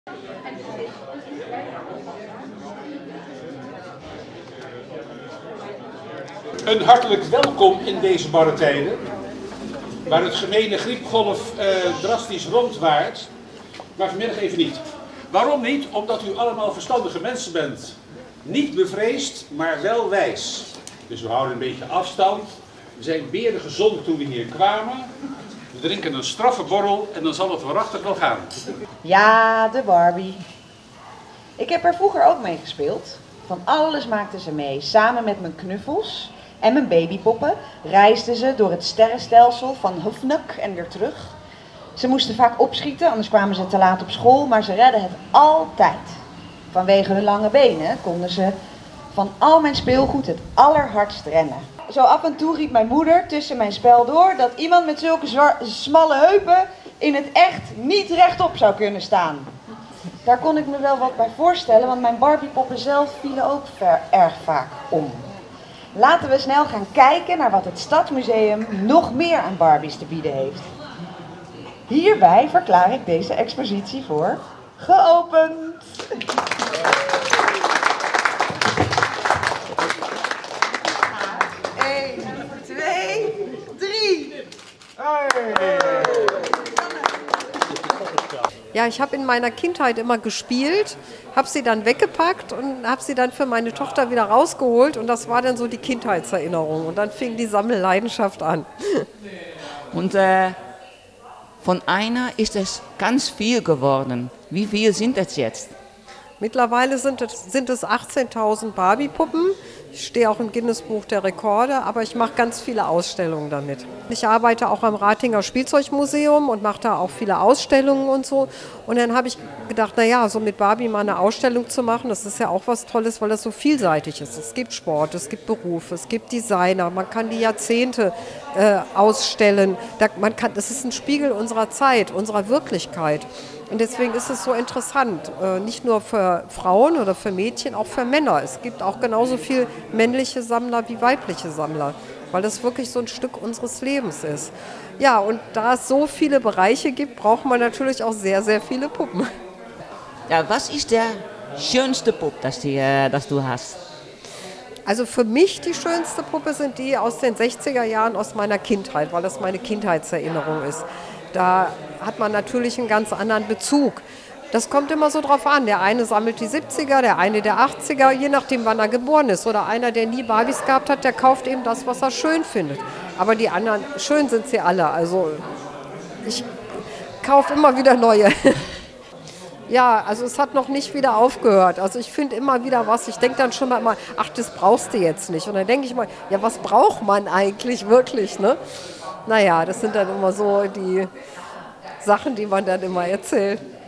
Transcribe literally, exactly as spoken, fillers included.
Een hartelijk welkom in deze barre tijden, waar het gemene griepgolf uh, drastisch rondwaart, maar vanmiddag even niet. Waarom niet? Omdat u allemaal verstandige mensen bent. Niet bevreesd, maar wel wijs. Dus we houden een beetje afstand. We zijn berengezond toen we hier kwamen. We drinken een straffe borrel en dan zal het waarachtig wel gaan. Ja, de Barbie. Ik heb er vroeger ook mee gespeeld. Van alles maakten ze mee. Samen met mijn knuffels en mijn babypoppen reisden ze door het sterrenstelsel van Hufnuk en weer terug. Ze moesten vaak opschieten, anders kwamen ze te laat op school, maar ze redden het altijd. Vanwege hun lange benen konden ze van al mijn speelgoed het allerhardst rennen. Zo af en toe riep mijn moeder tussen mijn spel door dat iemand met zulke smalle heupen in het echt niet rechtop zou kunnen staan. Daar kon ik me wel wat bij voorstellen, want mijn Barbiepoppen zelf vielen ook ver, erg vaak om. Laten we snel gaan kijken naar wat het Stadsmuseum nog meer aan Barbies te bieden heeft. Hierbij verklaar ik deze expositie voor geopend. Eén, twee, drie. Hey. Ja, ich habe in meiner Kindheit immer gespielt, habe sie dann weggepackt und habe sie dann für meine Tochter wieder rausgeholt und das war dann so die Kindheitserinnerung und dann fing die Sammelleidenschaft an. Und äh, von einer ist es ganz viel geworden. Wie viel sind es jetzt? Mittlerweile sind es, sind es achtzehntausend Barbie-Puppen. Ich stehe auch im Guinness-Buch der Rekorde, aber ich mache ganz viele Ausstellungen damit. Ich arbeite auch am Ratinger Spielzeugmuseum und mache da auch viele Ausstellungen und so. Und dann habe ich gedacht, naja, so mit Barbie mal eine Ausstellung zu machen, das ist ja auch was Tolles, weil das so vielseitig ist. Es gibt Sport, es gibt Berufe, es gibt Designer, man kann die Jahrzehnte äh, ausstellen. Da, man kann, das ist ein Spiegel unserer Zeit, unserer Wirklichkeit. Und deswegen ist es so interessant, nicht nur für Frauen oder für Mädchen, auch für Männer. Es gibt auch genauso viel männliche Sammler wie weibliche Sammler, weil das wirklich so ein Stück unseres Lebens ist. Ja, und da es so viele Bereiche gibt, braucht man natürlich auch sehr, sehr viele Puppen. Ja, was ist der schönste Puppe, das, die, äh, das du hast? Also für mich die schönste Puppe sind die aus den sechziger Jahren aus meiner Kindheit, weil das meine Kindheitserinnerung ist. Da hat man natürlich einen ganz anderen Bezug. Das kommt immer so drauf an. Der eine sammelt die siebziger, der eine der achtziger, je nachdem, wann er geboren ist. Oder einer, der nie Barbies gehabt hat, der kauft eben das, was er schön findet. Aber die anderen, schön sind sie alle. Also ich kaufe immer wieder neue. Ja, also es hat noch nicht wieder aufgehört. Also ich finde immer wieder was. Ich denke dann schon mal immer, ach, das brauchst du jetzt nicht. Und dann denke ich mal, ja, was braucht man eigentlich wirklich, ne? Naja, das sind dann immer so die Sachen, die man dann immer erzählt.